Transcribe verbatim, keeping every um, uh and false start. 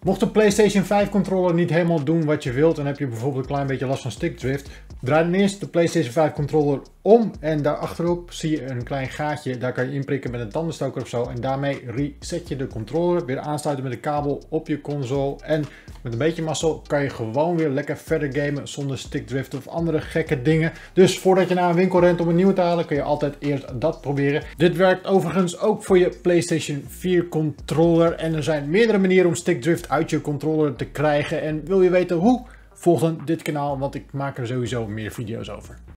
Mocht de PlayStation vijf controller niet helemaal doen wat je wilt en heb je bijvoorbeeld een klein beetje last van stickdrift, draai dan eerst de PlayStation vijf controller om en daarachterop zie je een klein gaatje. Daar kan je inprikken met een tandenstoker of zo en daarmee reset je de controller, weer aansluiten met een kabel op je console en met een beetje mazzel kan je gewoon weer lekker verder gamen zonder stickdrift of andere gekke dingen. Dus voordat je naar een winkel rent om een nieuwe te halen kun je altijd eerst dat proberen. Dit werkt overigens ook voor je PlayStation vier controller en er zijn meerdere manieren om stickdrift uit je controller te krijgen. En wil je weten hoe? Volg dan dit kanaal, want ik maak er sowieso meer video's over.